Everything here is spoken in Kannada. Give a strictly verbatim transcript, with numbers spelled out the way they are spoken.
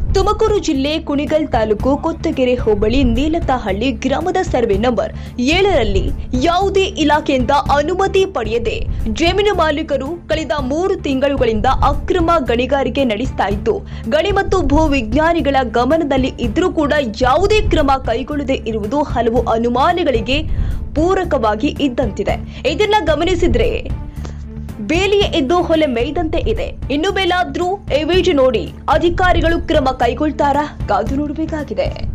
ತುಮಕೂರು ಜಿಲ್ಲೆ ಕುಣಿಗಲ್ ತಾಲೂಕು ಕೊತ್ತಗೆರೆ ಹೋಬಳಿ ನೀಲತಹಳ್ಳಿ ಗ್ರಾಮದ ಸರ್ವೆ ನಂಬರ್ ಏಳರಲ್ಲಿ ಯಾವುದೇ ಇಲಾಖೆಯಿಂದ ಅನುಮತಿ ಪಡೆಯದೆ ಜಮೀನು ಮಾಲೀಕರು ಕಳೆದ ಮೂರು ತಿಂಗಳುಗಳಿಂದ ಅಕ್ರಮ ಗಣಿಗಾರಿಕೆ ನಡೆಸ್ತಾ ಇದ್ದು, ಗಣಿ ಮತ್ತು ಭೂ ವಿಜ್ಞಾನಿಗಳ ಗಮನದಲ್ಲಿ ಇದ್ರೂ ಕೂಡ ಯಾವುದೇ ಕ್ರಮ ಕೈಗೊಳ್ಳದೆ ಇರುವುದು ಹಲವು ಅನುಮಾನಗಳಿಗೆ ಪೂರಕವಾಗಿ ಇದ್ದಂತಿದೆ. ಇದನ್ನ ಗಮನಿಸಿದ್ರೆ ಬೇಲಿಯೇ ಎದ್ದು ಹೊಲೆ ಮೇಯ್ದಂತೆ ಇದೆ. ಇನ್ನು ಮೇಲಾದ್ರೂ ಈ ವಿಡಿಯೋ ನೋಡಿ ಅಧಿಕಾರಿಗಳು ಕ್ರಮ ಕೈಗೊಳ್ತಾರಾ? ಕಾದು ನೋಡಬೇಕಾಗಿದೆ.